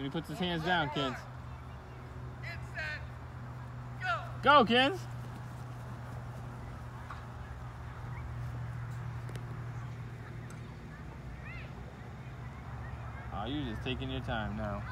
When he puts his hands down, kids. Go, kids! Oh, you're just taking your time now.